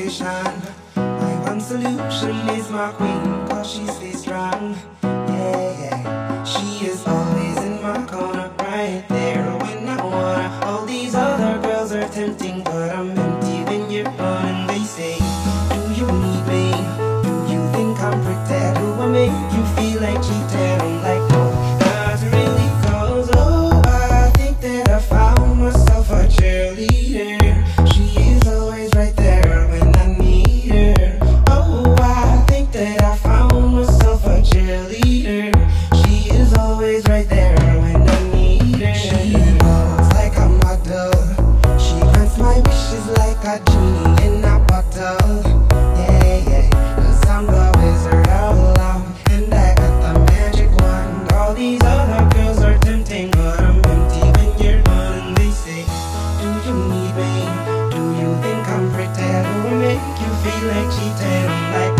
motivation. My one solution is my queen, cause she stays strong. Yeah, yeah. She is always in my corner, right there when I wanna. All these other girls are tempting, but I'm empty when you're gone. And they say, do you need me? Do you think I'm pretend? Do I make you feel like cheating? I'm like, no, not really, cause oh, I think that I found myself a cheerleader. She is always right there when I need her. Oh, I think that I found myself a cheerleader. She is always right there when I need her. She walks like a model. She grants my wishes like a genie in a bottle. Yeah, yeah, cause I'm the wizard of love, and I got the magic wand. All these other girls are tempting, but I'm empty when you're gone. And they say, do you need me? Do you think I'm pretend? Do I make you feel like cheating? I'm like,